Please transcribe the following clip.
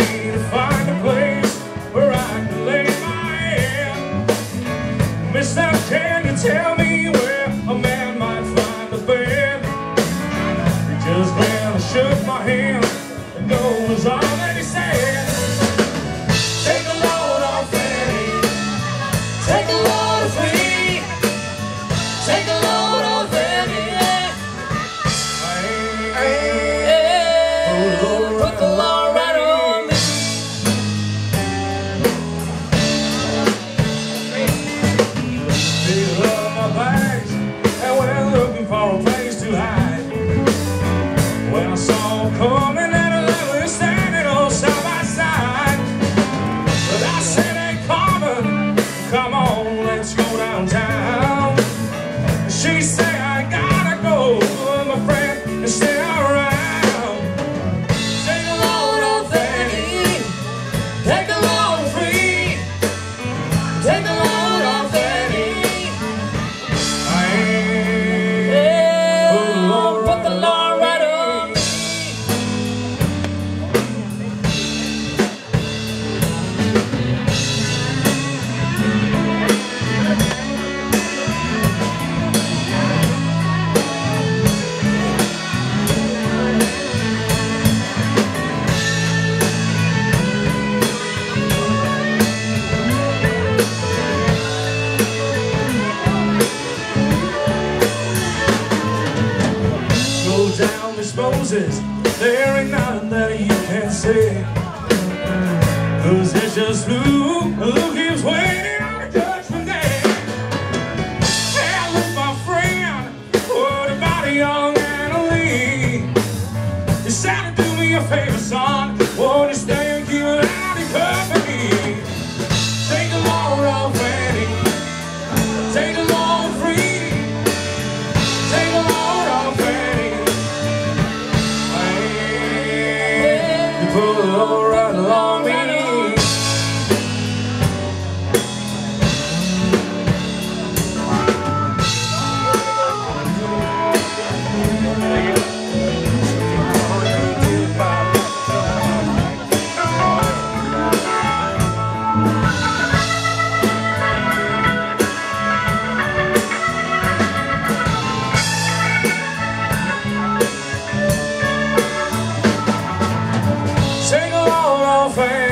me to find a place where I can lay my head. Mister, can you tell me where a man might find a bed? Just then I shook my hand, and no was all that he said. Take a load off Fanny, take a load of me, take a load off Fanny. Put the law right on me. They love my bags, and we're looking for a place to hide. When I saw him coming and we were standing all side by side, but I said, hey Carmen, come on, let's go downtown. She said, I gotta go with my friend and stay around. Take a load off Fanny, take a load free, take a load off Fanny. Put the law right on me. Down Miss Moses, there ain't nothing that you can say, 'cause it's just who keeps waiting on the judgment day. Hey, look, my friend, what about a young Annalie? You said to do me a favor, son, won't you stay and keep it out of company? Take a load off Fanny, take a load free, take a load off Fanny. Put it all right along me. Take a load off Fanny.